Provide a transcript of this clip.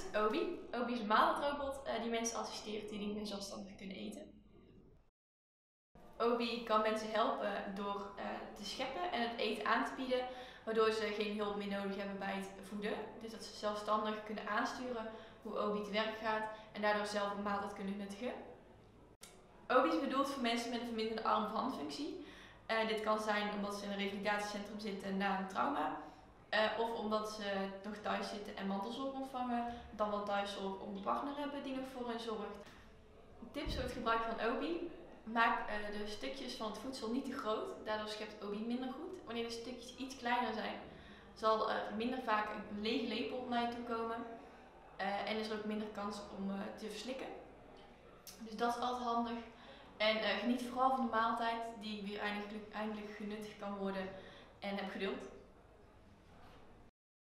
is Obi. Obi is een maaltijdrobot die mensen assisteert die niet meer zelfstandig kunnen eten. Obi kan mensen helpen door te scheppen en het eten aan te bieden, waardoor ze geen hulp meer nodig hebben bij het voeden. Dus dat ze zelfstandig kunnen aansturen hoe Obi te werk gaat en daardoor zelf een maaltijd kunnen nuttigen. Obi is bedoeld voor mensen met een verminderde arm- of handfunctie. Dit kan zijn omdat ze in een revalidatiecentrum zitten na een trauma. Of omdat ze nog thuis zitten en mantelzorg ontvangen, dan wel thuiszorg om een partner hebben die nog voor hen zorgt. Tips voor het gebruik van Obi. Maak de stukjes van het voedsel niet te groot, daardoor schept Obi minder goed. Wanneer de stukjes iets kleiner zijn, zal er minder vaak een lege lepel naar je toe komen. En is er ook minder kans om te verslikken. Dus dat is altijd handig. En geniet vooral van de maaltijd die weer eindelijk genuttigd kan worden. En heb geduld.